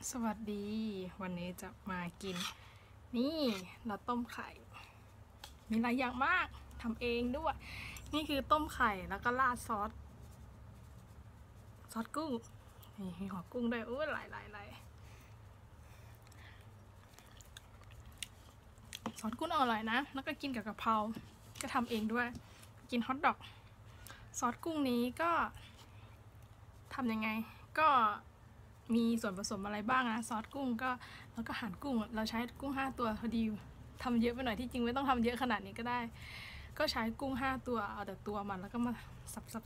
สวัสดี วันนี้จะมากิน นี่เราต้มไข่ มีหลายอย่างมากทำเองด้วย นี่คือต้มไข่แล้วก็ราดซอสกุ้งนี่มีหัวกุ้งด้วยหลายซอสกุ้งอร่อยนะ แล้วก็กินกับกะเพราก็ทำเองด้วย กินฮอทดอกซอสกุ้งนี้ก็ทำยังไงก็มีส่วนผสมอะไรบ้างนะซอสกุ้งก็แล้วก็หั่นกุ้งเราใช้กุ้ง5 ตัวพอดีทำเยอะไปหน่อยที่จริงไม่ต้องทำเยอะขนาดนี้ก็ได้ก็ใช้กุ้ง5 ตัวเอาแต่ตัวมันแล้วก็มาสับเสร็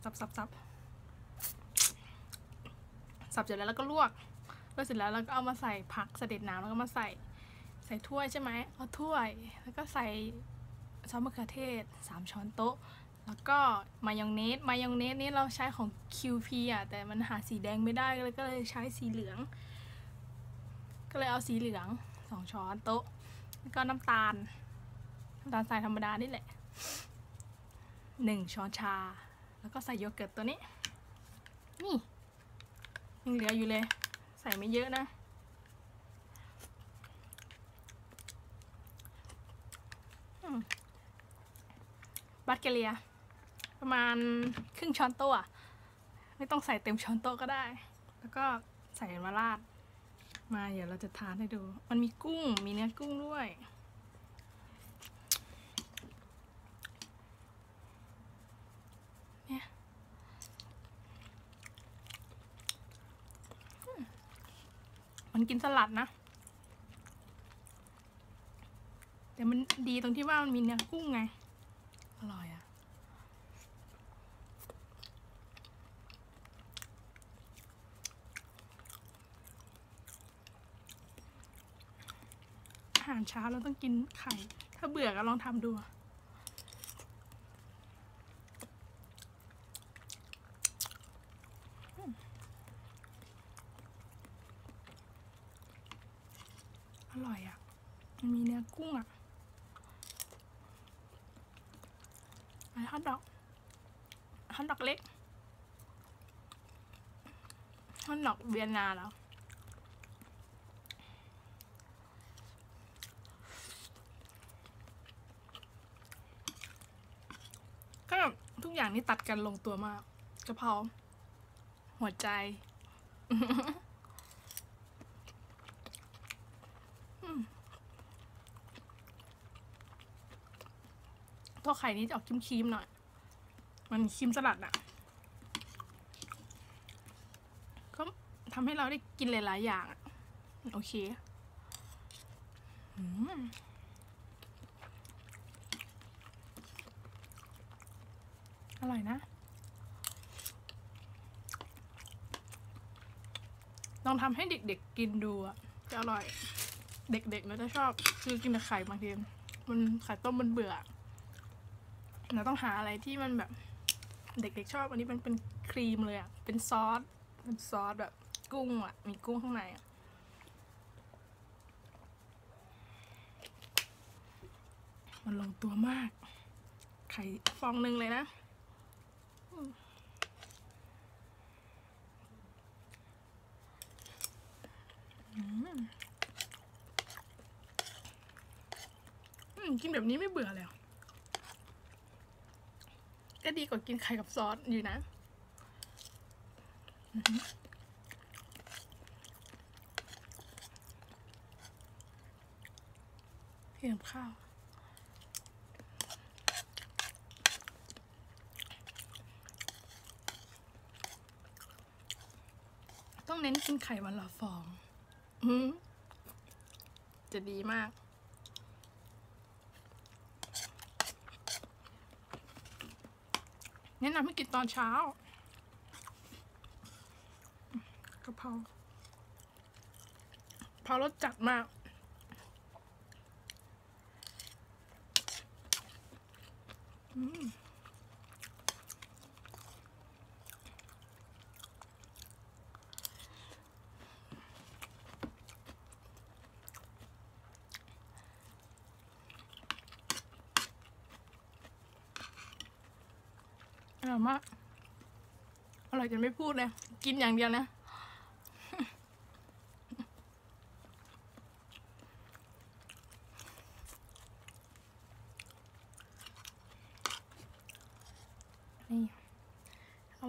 จแล้วก็ลวกเสร็จแล้วเราก็เอามาใส่ผักเสด็จน้ำแล้วก็มาใส่ถ้วยใช่ไหมเอาถ้วยแล้วก็ใส่ซอสมะเขือเทศ3 ช้อนโต๊ะแล้วก็มายองเนสนี้เราใช้ของ QP แต่มันหาสีแดงไม่ได้ก็เลยใช้สีเหลืองก็เลยเอาสีเหลือง2 ช้อนโต๊ะแล้วก็น้ำตาลทรายธรรมดานี่แหละ1 ช้อนชาแล้วก็ใส่โยเกิร์ตตัวนี้นี่ยังเหลืออยู่เลยใส่ไม่เยอะนะบัตเกเลียประมาณครึ่งช้อนโต๊ะไม่ต้องใส่เต็มช้อนโต๊ะก็ได้แล้วก็ใส่มาราดมาเดี๋ยวเราจะทานให้ดูมันมีกุ้งมีเนื้อกุ้งด้วยเนี่ยมันกินสลัดนะแต่มันดีตรงที่ว่ามันมีเนื้อกุ้งไงอร่อยอาหารเช้าเราต้องกินไข่ถ้าเบื่อก็ลองทำดูอร่อยมันมีเนื้อกุ้งไอ้ฮอทดอกเล็กฮอทดอกเวียนนาแล้วก็ทุกอย่างนี่ตัดกันลงตัวมากกะเพราหัวใจตัวไข่นี้จะออกครีมๆหน่อยมันครีมสลัดก็ทำให้เราได้กินหลายๆอย่างโอเคอร่อยนะลองทำให้เด็กๆกินดูจะอร่อยเด็กๆเราจะชอบคือกินแต่ไข่บางทีมันไข่ต้มมันเบื่อเราต้องหาอะไรที่มันแบบเด็กๆชอบอันนี้มันเป็นครีมเลยเป็นซอสแบบกุ้งมีกุ้งข้างในมันลงตัวมากไข่ฟองนึงเลยนะกินแบบนี้ไม่เบื่อเลยก็ดีกว่ากินไข่กับซอสอยู่นะเพียงข้าวต้องเน้นกินไข่วันละฟองจะดีมากแนะนำให้กินตอนเช้ากะเพรารสจัดมากอร่อยมากอร่อยจนไม่พูดเลยกินอย่างเดียวนะ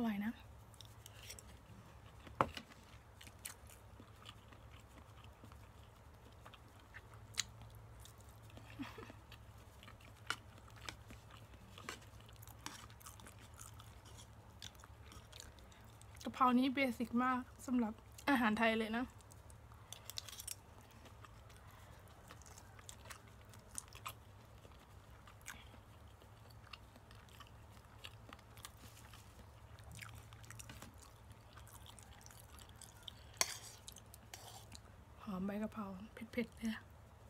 ร่อยนะกะเพรานี้เบสิกมากสำหรับอาหารไทยเลยนะหอมใบกะเพราเผ็ดๆเลย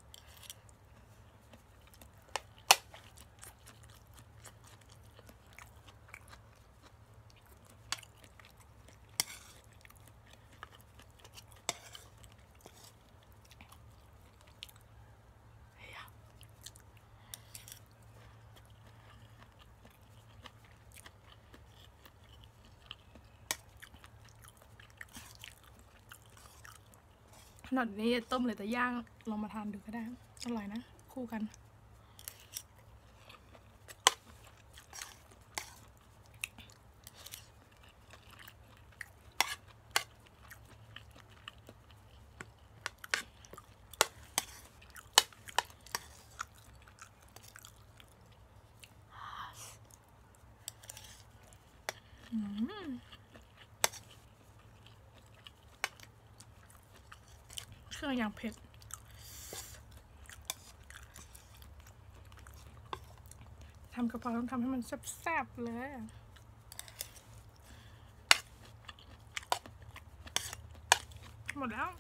ขนาดนี้ต้มเลยแต่ย่างลองมาทานดูก็ได้อร่อยนะคู่กันเครื่องอย่างเผ็ดทำกะเพราต้องทำให้มันแซ่บๆเลยหมดแล้ว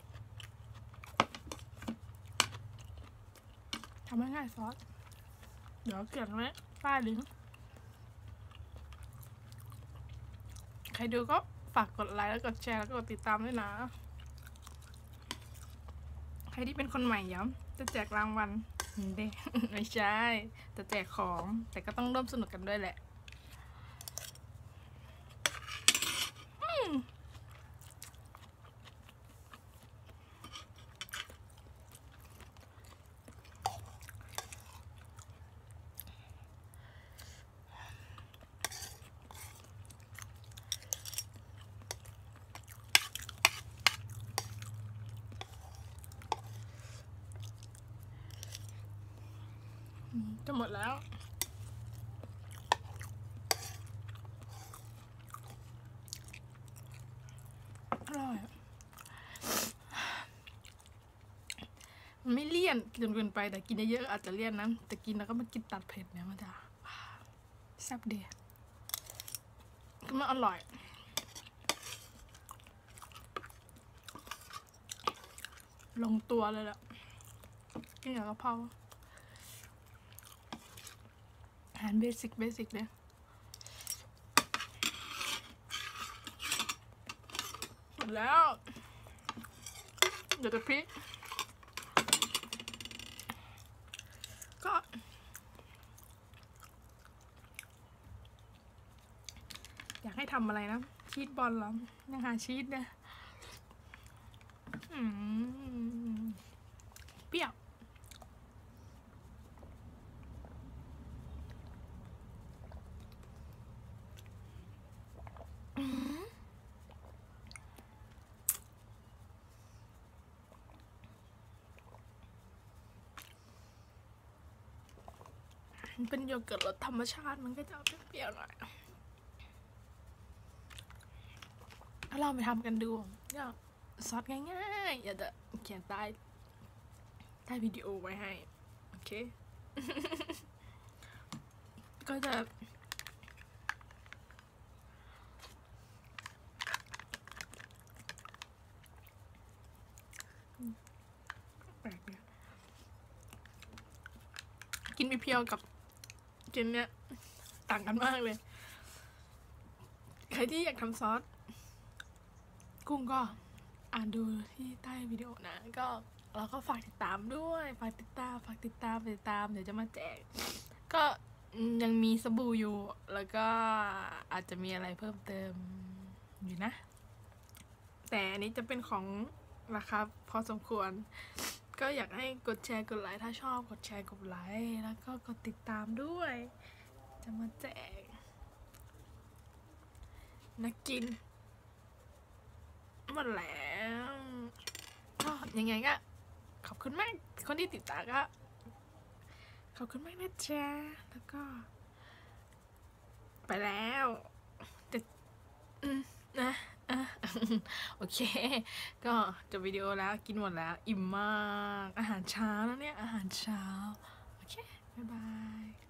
ทำง่ายๆซอสเดี๋ยวเกลี่ยไว้ใต้ลิงก์ใครดูก็ฝากกดไลค์แล้วกดแชร์แล้วก็กดติดตามด้วยนะใครที่เป็นคนใหม่ย้ำจะแจกรางวัลเด้ ไม่ใช่จะแจกของแต่ก็ต้องร่วมสนุกกันด้วยแหละจะหมดแล้วอร่อยมันไม่เลี่ยนจนเกินไปแต่กินเยอะๆอาจจะเลี่ยนนะแต่กินแล้วก็มากินตัดเผ็ดเนี่ยมันจะแซ่บดีก็มันอร่อยลงตัวเลยแหละกินกับกะเพราอาหารเบสิกเลยหมดแล้วเดี๋ยวจะพริกก็อยากให้ทำอะไรนะชีสบอลเหรอยังหาชีสเนี่ยเปรี้ยวเป็นโยเกิร์ตรสธรรมชาติมันก็จะเปรี้ยวๆหน่อยถ้าเราไปทำกันดูก็ซอสง่ายๆอย่าจะเขียนใต้วิดีโอไว้ให้โอเค ก็จะแปลกเนี่ยกินเพียวกับกินเนี้ยต่างกันมากเลยใครที่อยากทำซอสกุ้งก็อ่านดูที่ใต้วิดีโอนะก็เราก็ฝากติดตามด้วยฝากติดตามเดี๋ยวจะมาแจกก็ยังมีสบู่อยู่แล้วก็อาจจะมีอะไรเพิ่มเติมอยู่นะแต่อันนี้จะเป็นของราคาพอสมควรก็อยากให้กดแชร์กดไลค์ถ้าชอบกดแชร์กดไลค์แล้วก็กดติดตามด้วยจะมาแจกน่ากินหมดแล้วก็ยังไงก็ขอบคุณมากคนที่ติดตามก็ขอบคุณมากนะจ๊ะแล้วก็ไปแล้วแต่นะโอเคก็จบวิดีโอแล้วกินหมดแล้วอิ่มมากอาหารเช้าแล้วเนี่ยอาหารเช้าโอเคบ๊ายบาย